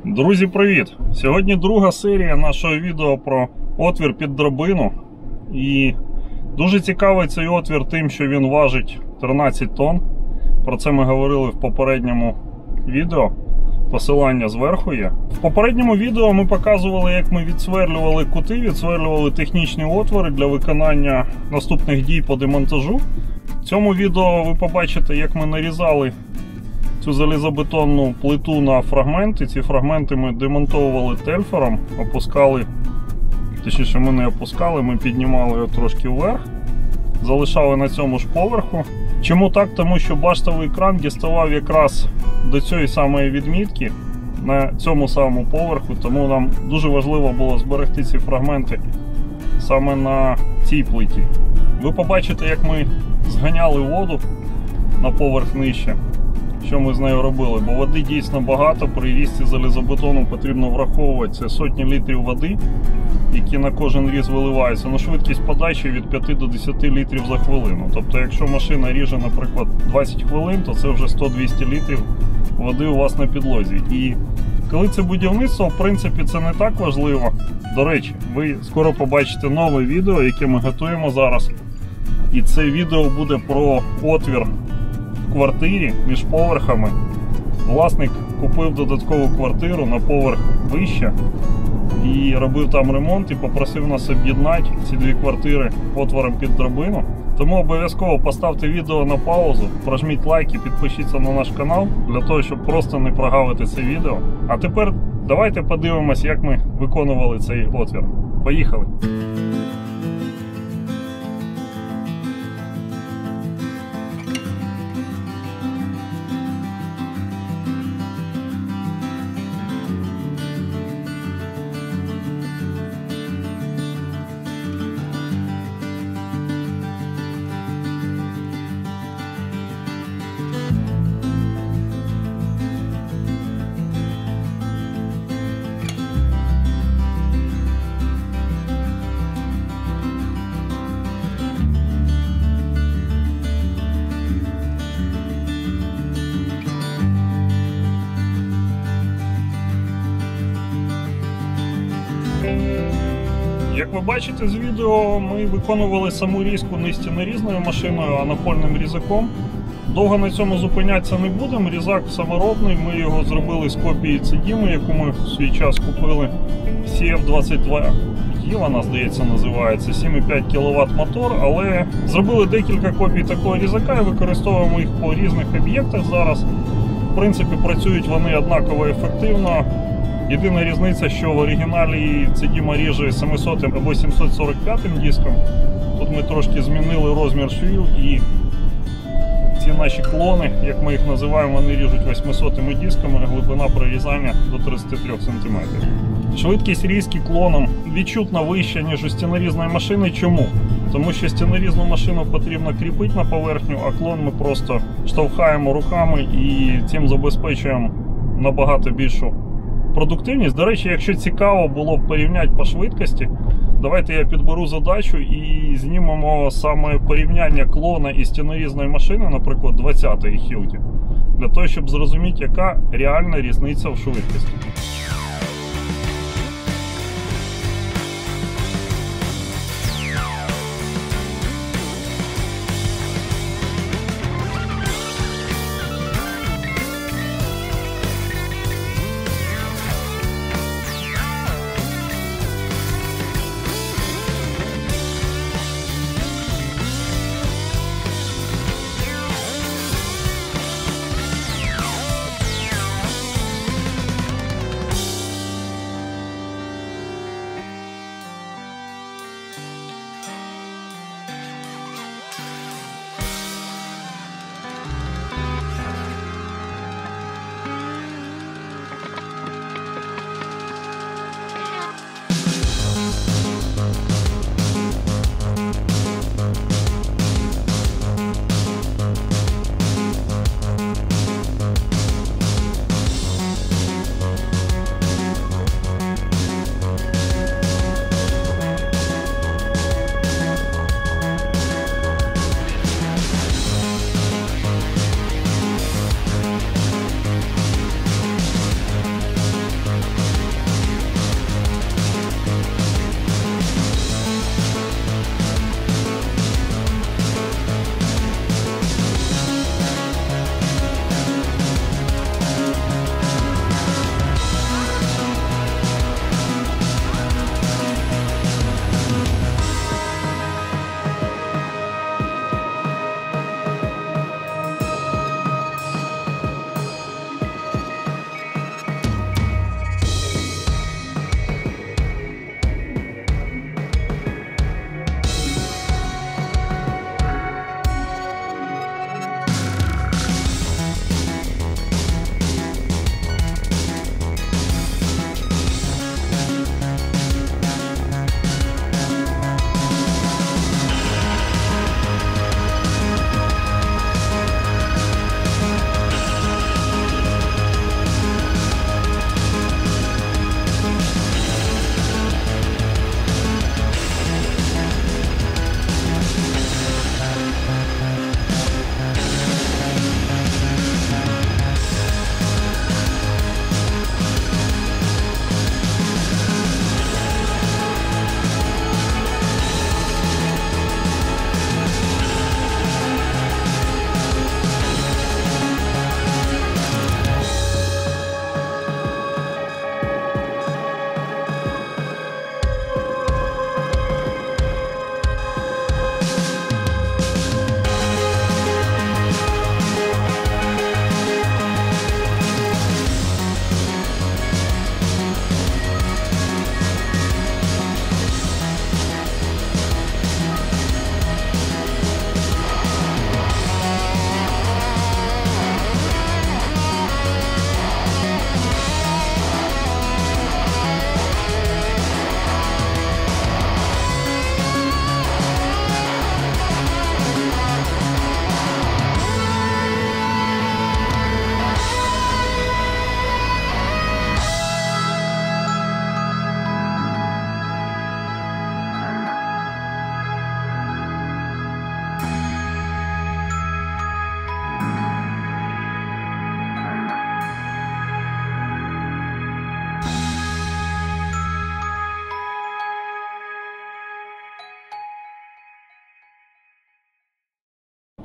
Друзі, привіт! Сьогодні друга серія нашого відео про отвір під драбину. І дуже цікавий цей отвір тим, що він важить 13 тонн. Про це ми говорили в попередньому відео. Посилання зверху є. В попередньому відео ми показували, як ми відсверлювали кути, відсверлювали технічні отвори для виконання наступних дій по демонтажу. В цьому відео ви побачите, як ми нарізали цю залізобетонну плиту на фрагменти. Ці фрагменти ми демонтовували тельфером, опускали, точніше ми не опускали, ми піднімали його трошки вверх, залишали на цьому ж поверху. Чому так? Тому що баштовий кран діставав якраз до цієї самої відмітки на цьому самому поверху, тому нам дуже важливо було зберегти ці фрагменти саме на цій плиті. Ви побачите, як ми зганяли воду на поверх нижче. Що ми з нею робили, бо води дійсно багато, при різці залізобетону потрібно враховувати це сотні літрів води, які на кожен різ виливаються, на швидкість подачі від 5 до 10 літрів за хвилину. Тобто, якщо машина ріже, наприклад, 20 хвилин, то це вже 100-200 літрів води у вас на підлозі. І коли це будівництво, в принципі, це не так важливо. До речі, ви скоро побачите нове відео, яке ми готуємо зараз. І це відео буде про отвір в квартирі між поверхами. Власник купив додаткову квартиру на поверх вище і робив там ремонт і попросив нас об'єднати ці дві квартири отвором під драбину. Тому обов'язково поставте відео на паузу, прожміть лайк і підпишіться на наш канал, для того, щоб просто не прогавити це відео. А тепер давайте подивимось, як ми виконували цей отвір. Поїхали! Як ви бачите з відео, ми виконували саму різку не стінорізною машиною, а напольним різаком. Довго на цьому зупинятися не будемо. Різак саморобний, ми його зробили з копії Цедіми, яку ми в свій час купили. CF22 вона, здається, називається, 7,5 кВт мотор, але зробили декілька копій такого різака і використовуємо їх по різних об'єктах зараз. В принципі, працюють вони однаково ефективно. Єдина різниця, що в оригіналі Цедіма ріже 700 або 745 диском. Тут ми трошки змінили розмір швів, і ці наші клони, як ми їх називаємо, вони ріжуть 800 дисками, глибина прорізання до 33 см. Швидкість різки клоном відчутно вища, ніж у стінорізної машини. Чому? Тому що стінорізну машину потрібно кріпити на поверхню, а клон ми просто штовхаємо руками і цим забезпечуємо набагато більшу продуктивність. До речі, якщо цікаво було б порівняти по швидкості, давайте я підберу задачу і знімемо саме порівняння клона і стінорізної машини, наприклад, 20-ї Hilti, для того, щоб зрозуміти, яка реальна різниця в швидкості.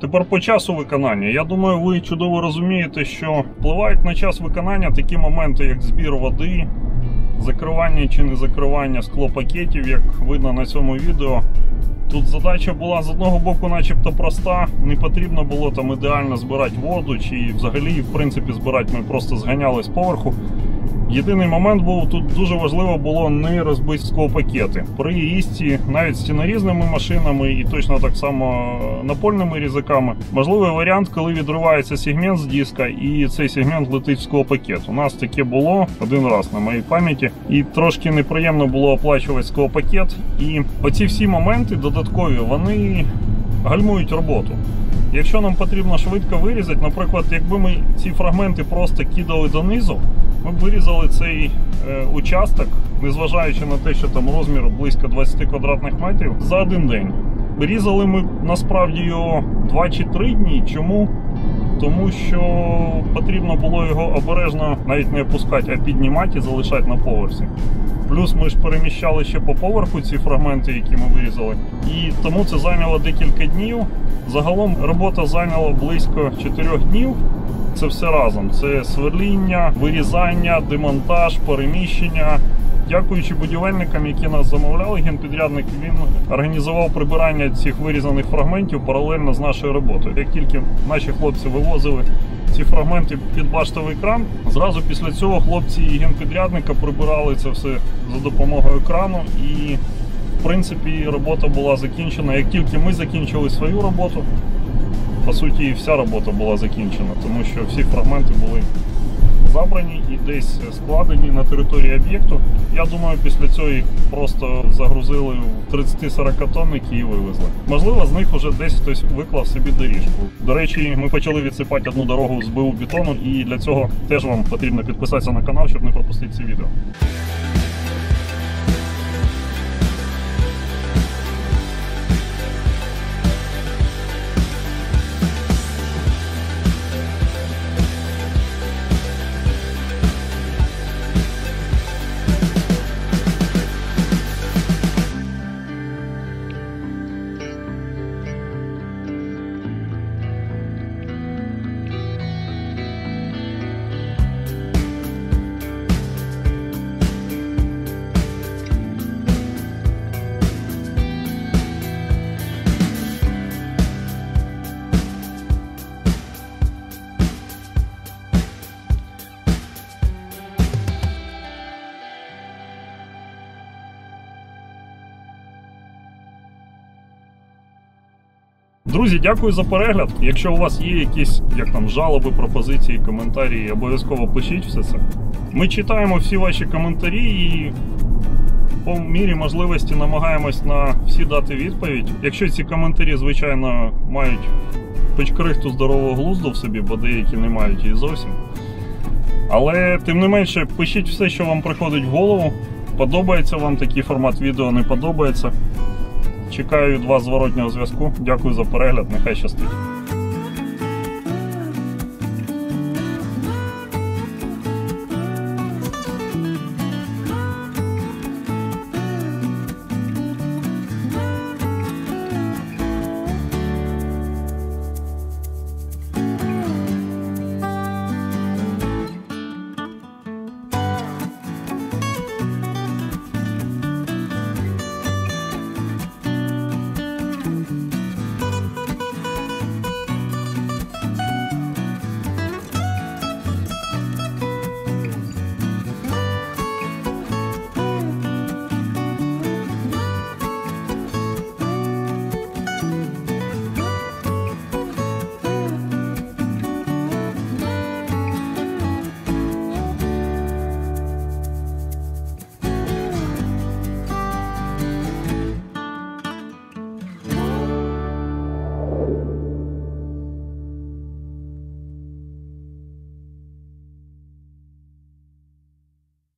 Тепер по часу виконання. Я думаю, ви чудово розумієте, що впливають на час виконання такі моменти, як збір води, закривання чи не закривання склопакетів, як видно на цьому відео. Тут задача була з одного боку начебто проста, не потрібно було там ідеально збирати воду, чи взагалі в принципі збирати, ми просто зганяли з поверху. Єдиний момент був, тут дуже важливо було не розбити склопакети. При їзді навіть стінорізними машинами і точно так само напольними різаками можливий варіант, коли відривається сегмент з диска і цей сегмент летить в склопакет. У нас таке було один раз на моїй пам'яті, і трошки неприємно було оплачувати склопакет. І оці всі моменти додаткові, вони гальмують роботу. Якщо нам потрібно швидко вирізати, наприклад, якби ми ці фрагменти просто кидали донизу, ми б вирізали цей участок, незважаючи на те, що там розмір близько 20 квадратних метрів, за один день. Різали ми насправді його 2 чи 3 дні. Чому? Тому що потрібно було його обережно навіть не опускати, а піднімати і залишати на поверсі. Плюс ми ж переміщали ще по поверху ці фрагменти, які ми вирізали. І тому це зайняло декілька днів. Загалом робота зайняла близько 4 днів. Це все разом. Це сверління, вирізання, демонтаж, переміщення. Дякуючи будівельникам, які нас замовляли, генпідрядник, він організував прибирання цих вирізаних фрагментів паралельно з нашою роботою. Як тільки наші хлопці вивозили ці фрагменти під баштовий кран, зразу після цього хлопці і генпідрядника прибирали це все за допомогою крану. І в принципі робота була закінчена. Як тільки ми закінчили свою роботу, по суті, і вся робота була закінчена, тому що всі фрагменти були забрані і десь складені на території об'єкту. Я думаю, після цього їх просто загрузили в 30-40 тонники і вивезли. Можливо, з них вже десь хтось виклав собі доріжку. До речі, ми почали відсипати одну дорогу з БУ бетону, і для цього теж вам потрібно підписатися на канал, щоб не пропустити ці відео. Друзі, дякую за перегляд. Якщо у вас є якісь жалоби, пропозиції, коментарі, обов'язково пишіть все це. Ми читаємо всі ваші коментарі і по мірі можливості намагаємось на всі дати відповідь. Якщо ці коментарі, звичайно, мають хоч крихту здорового глузду в собі, бо деякі не мають її зовсім. Але тим не менше, пишіть все, що вам приходить в голову. Подобається вам такий формат відео, не подобається. Чекаю від вас зворотнього зв'язку. Дякую за перегляд, нехай щастить.